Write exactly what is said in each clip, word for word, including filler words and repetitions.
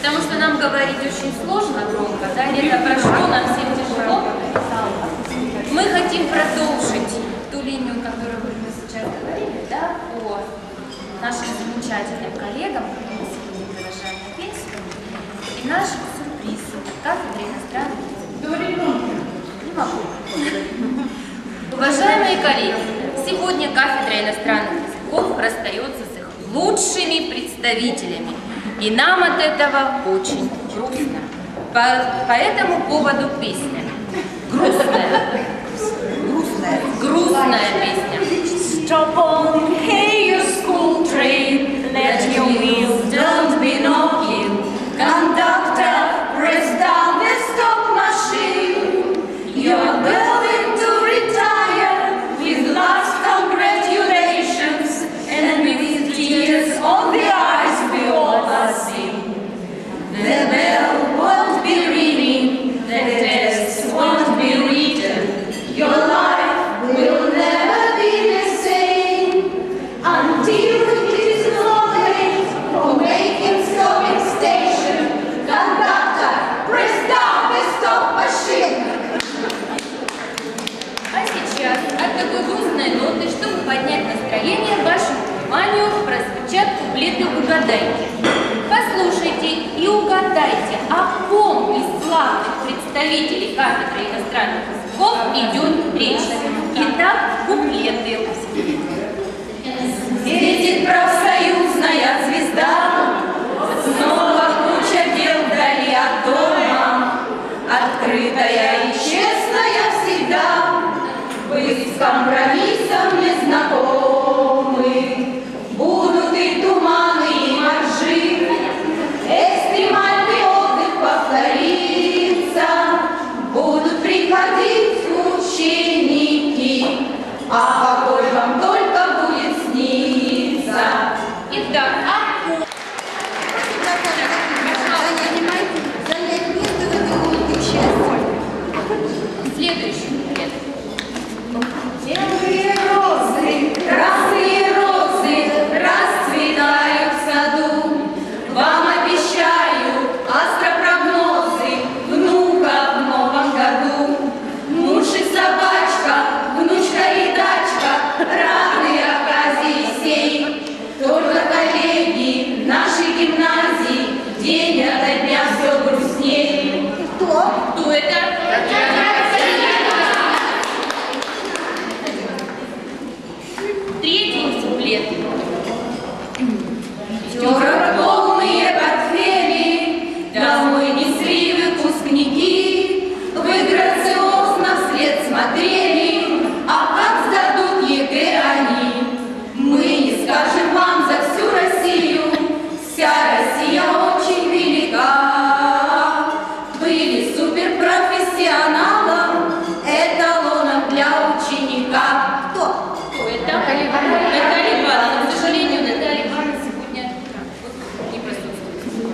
потому что нам говорить очень сложно, громко, да, лето прошло, нам всем тяжело. Мы хотим продолжить ту линию, которую мы сейчас говорили, да, по нашим замечательным коллегам, которые сегодня приглашаем на пенсию, и наш сюрприз кафедры иностранных языков. Не могу. Уважаемые коллеги, сегодня кафедра иностранных языков расстается с их лучшими представителями, и нам от этого очень грустно. По, по этому поводу песня. Грустная. Грустная. Грустная песня. Stop on, hey, your school train, let your wheels don't be knocking. Conductor, press down the stop machine. You're going to retire with last congratulations, and with tears on the eyes we all are sing. The bell won't be ringing, the test won't be written. Your life will never be the same until it is knowledge for making stopping station. Conductor, press down the stop machine. А сейчас от такой грустной ноты, чтобы поднять настроение, вашему вниманию прозвучат куплеты «Угадайте». Послушайте и угадайте, о ком из славных представителей кафедры иностранных языков идет речь. Итак, куплеты. Светит профсоюзная звезда, снова куча дел вдали от дома, открытая и честная всегда, быть с компромиссом не знакомы. Будут и туманы, и моржи, экстремальный отдых повторится, будут приходить ученики, а покой вам только будет сниться. Итак, о ком? Занять место в этой лунной части. Следующий куплет. Белые розы, красные розы расцветают в саду. Вам обещаю астропрогнозы внука в новом году. Муж и собачка, внучка и дачка, равные оказии сей. Только коллеги нашей гимназии день ото дня все грустней. Кто? Кто это? Третий куплет. Вчера полные портфели домой несли выпускники. Вы грациозно вслед смотрели, а как сдадут ЕГЭ они? Мы не скажем вам за всю Россию, вся Россия очень велика. Были суперпрофессионалом, эталоном для ученика. Кто? Кто это? Наталья Ивановна. К сожалению, Наталья Ивановна сегодня не присутствует.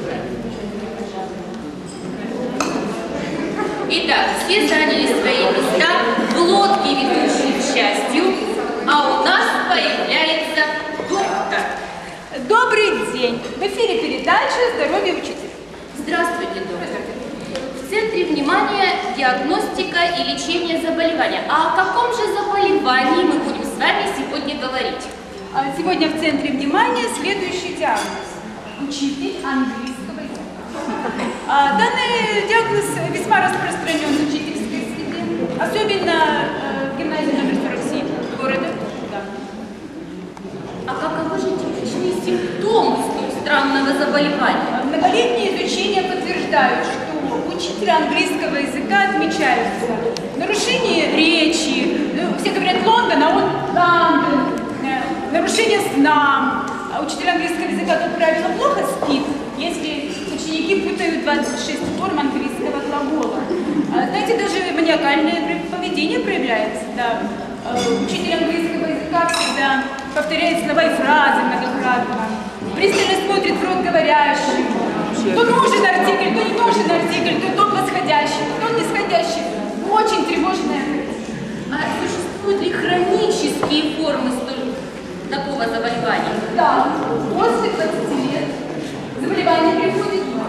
Итак, все заняли свои места, в лодке, ведущей к счастью, а у нас появляется доктор. Добрый день! В эфире передача «Здоровье учителя». Здравствуйте, доктор. В центре внимания диагностика и лечение заболевания. А о каком же заболевании мы будем с вами сегодня говорить? А Сегодня в центре внимания следующий диагноз. Учитель английского языка. А Данный диагноз весьма распространен в учительской среде, особенно э, в гимназии номер сорок семь города. Да. А каковы же типичные симптомы столь странного заболевания? Многолетние изучения подтверждают, что у учителя английского языка отмечаются нарушение речи, ну, все говорят Лондон, а он Лондон, э, нарушение сна. А учитель английского языка, как правило, плохо спит, если ученики путают двадцать шесть форм английского глагола. А, знаете, даже маниакальное поведение проявляется. Да. Э, учитель английского языка всегда повторяет слова и фразы многократно, пристально смотрит в рот говорящий. То нужен артикль, то не нужен артикль, то тон восходящий, то нисходящий. Очень тревожная. А существуют ли хронические формы столь такого заболевания? Да, после двадцати лет заболевание приходит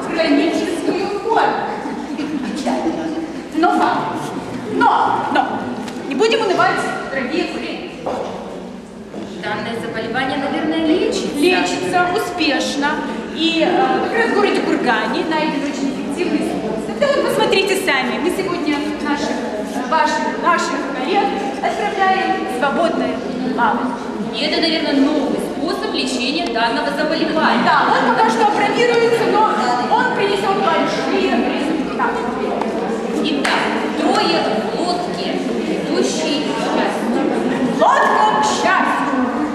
сама. Но, но, не будем унывать, дорогие коллеги. Данное заболевание, наверное, лечится. Лечится успешно. И, э, например, в городе Кургане найден очень эффективный способ. Да вот посмотрите сами. Мы сегодня наших, ваших, наших коллег отправляем в свободное плавание. И это, наверное, новый способ лечения данного заболевания. Да, он пока что опробируется, но он принесет большие результаты. Итак, трое в лодке, идущей к счастью. Лодка к счастью.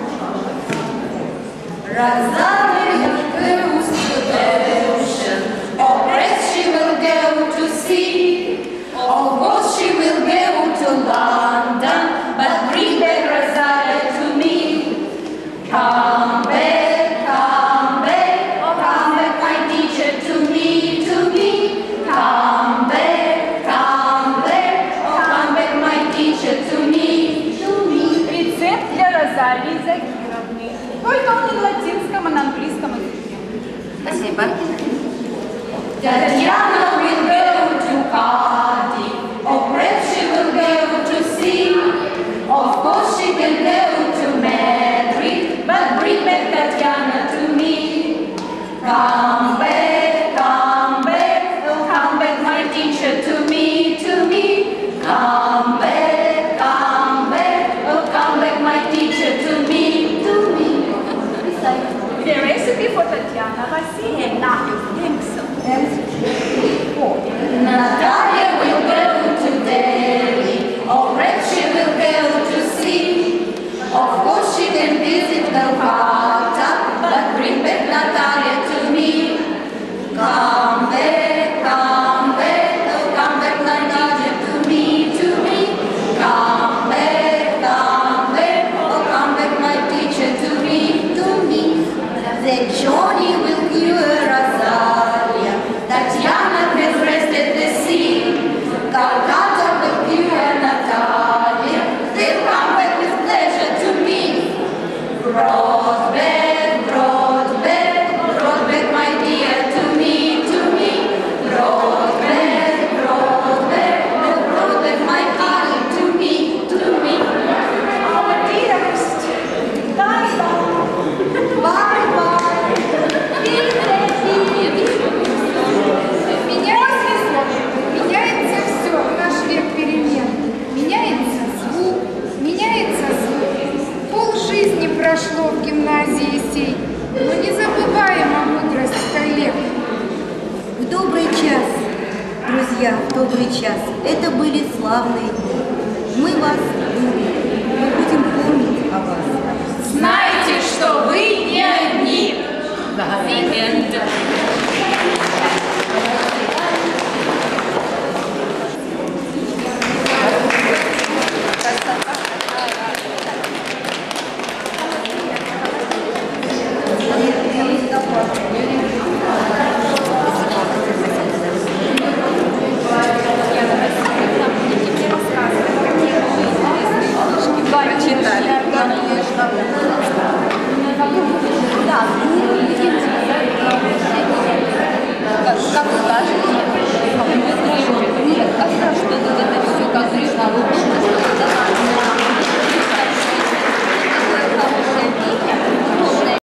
Rosalia goes to the ocean, or perhaps she will go to sea. Of course she will go to London, but bring back Rosalia to me. Come back, come back, oh come back my teacher to me, to me. Come back, come back, oh come back my teacher to me, to me. Рецепт для Розалии Закировны. Только он не на латинском, а на английском языке. Спасибо. Tatiana will go to Cardiff, or perhaps she will go to sea. Of course she can go to Madrid, but bring back Tatiana to me. Come back, come back, oh come back my teacher to me, to me. Come back, come back, oh come back my teacher to me, to me. The recipe for Tatiana Vasilievna. Natalia will go to Delhi, or perhaps she will go to sea. Of course she can visit Calcutta, but bring back Natalia to me. Come back, come back, oh come back Natalia to me, to me. Come back, come back, oh come back my teacher to me, to me. The Johnny will cure Rosalia, Tatiana has rested the sea. Calcutta will cure Natalia, they'll come back with pleasure to me. Brought back, brought back, brought back my dear to me, to me. Brought back, brought back, oh, brought back my darling to me, to me. Our dearest. Bye-bye. Bye-bye. Меняется все в наш век перемен. Меняется звук, меняется звук. Пол жизни прошло в гимназии сей, но не забываем о мудрости коллег. В добрый час, друзья, в добрый час. Это были славные дни. Мы вас любим. Мы будем помнить о вас. Знайте, что вы не одни. The end.